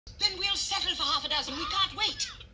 Then we'll settle for half a dozen. We can't wait.